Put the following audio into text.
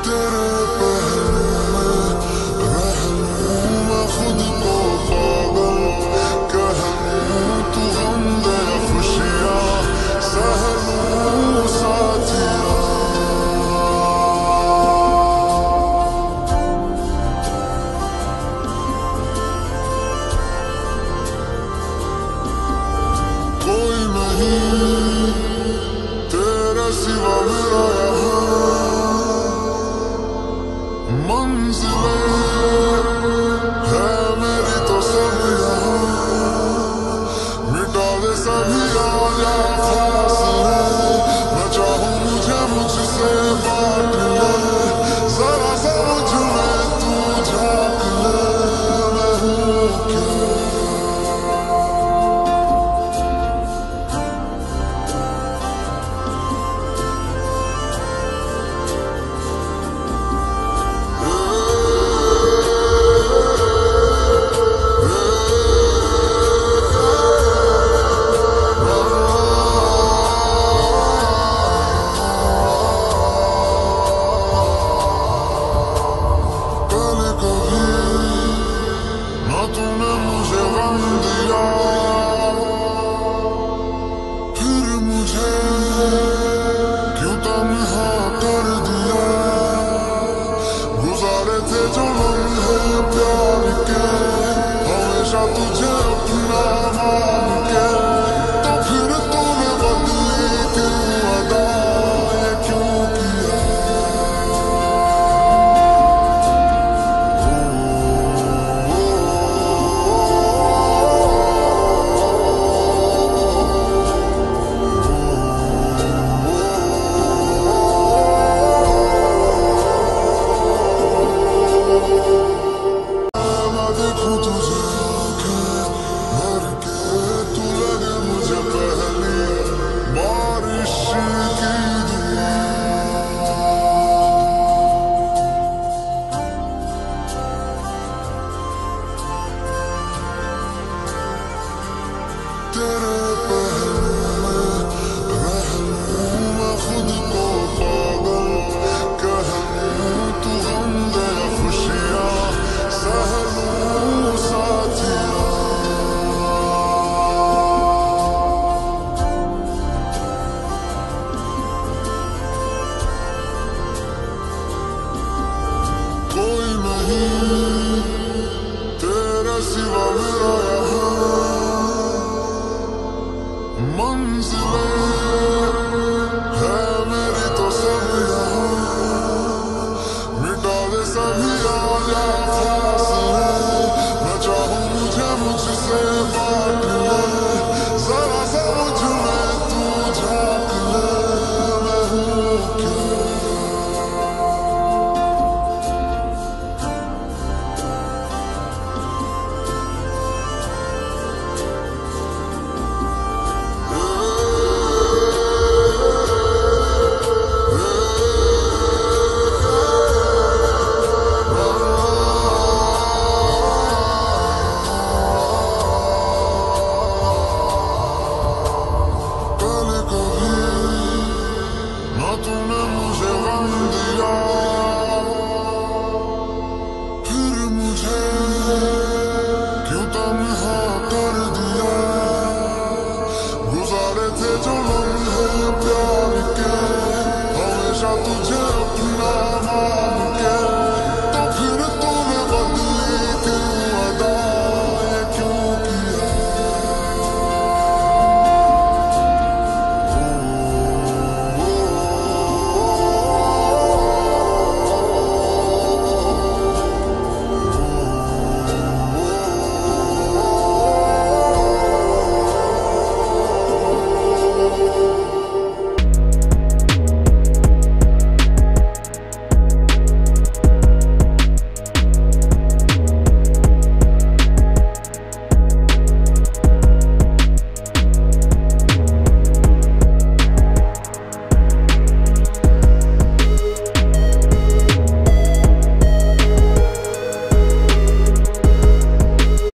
तेरे पहलू में रह लूं मैं खुद को पागल, कह लूं तू गम दे खुशियां सह लूं साथिया। कोई नहीं तेरे सिवा मेरा मंजिलें है मेरी तो सब यहाँ, मिटा दे सभी आया फासले, मैं चाहूँ मुझे मुझसे बांट ले, जरा सा मुझ में तू झाँक ले, मैं हूँ क्या। तूने मुझे गम दिया फिर मुझे क्यों तन्हा कर दिया, गुजारे थे जो लम्हे प्यार के हमेशा तुझे अपना मान के, तो फिर तूने बदली क्यों अदा, ये क्यों किया। तेरे पहलू में रह लूं मैं खुद को पागल, कह लूं तू गम दे खुशियां सह लूं साथिया। कोई नहीं तेरे सिवा मेरा मंजिलें है मेरी तो सब यहाँ, मिटा दे सभी आया फासले, मैं चाहूँ मुझे मुझसे बांट ले, जरा सा मुझ में तू झाँक ले, मैं हूँ क्या। तूने मुझे गम दिया फिर मुझे क्यों तन्हा कर दिया, गुजारे थे जो लम्हे प्यार के हमेशा तुझे अपना